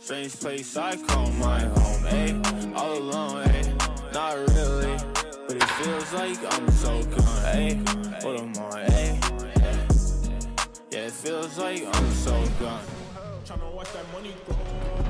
Strange place I call my home, ayy. All alone, ayy. Not really, but it feels like I'm so gone, ayy. What am I, ayy? Yeah, it feels like I'm so gone. Tryna watch that money grow.